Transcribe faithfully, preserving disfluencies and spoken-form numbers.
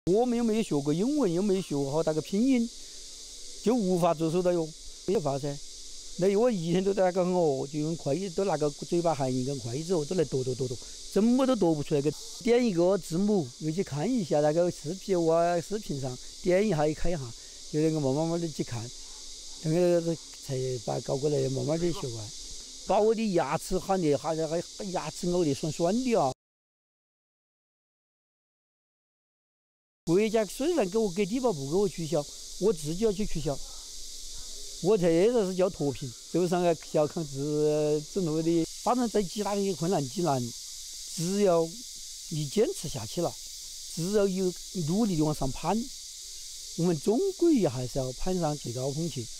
我们又没有学过英文，又没有学好那个拼音，就无法着手的哟，没办法噻。那我一天都在那个哦，就用筷子都拿个嘴巴含一根筷子哦，都来剁剁剁剁，怎么都剁不出来个。点一个字母，又去看一下那个视频哇，视频上点一下一开一下，就那个慢慢慢的去看，那个才把搞过来，慢慢的学完。把我的牙齿喊的，还还牙齿咬的酸酸的啊！国家虽然给我给低保不给我取消，我自己要去取消。我这才是叫脱贫，走上个小康之之路的。反正再几大的困难极难，只要你坚持下去了，只要有努力的往上攀，我们总归还是要攀上最高峰去。